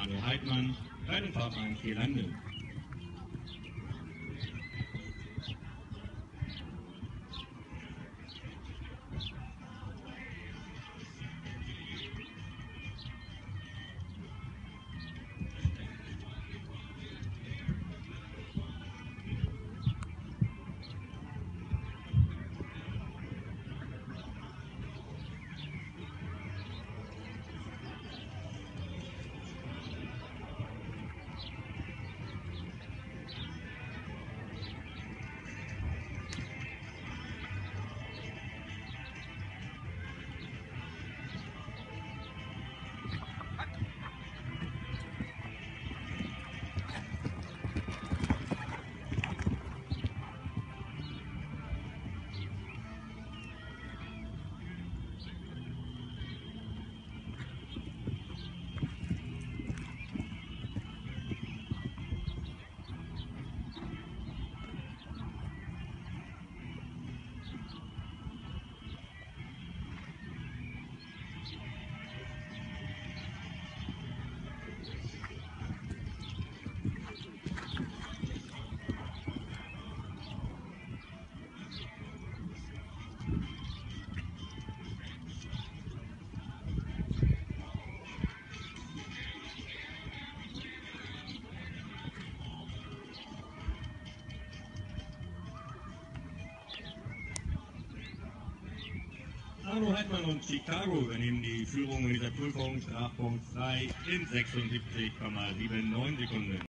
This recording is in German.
Arno Heitmann, deinen Fahrplan 4 landen. Arno Heitmann und Chicago übernehmen die Führung in dieser Prüfung. Strafpunkt 3 in 76,79 Sekunden.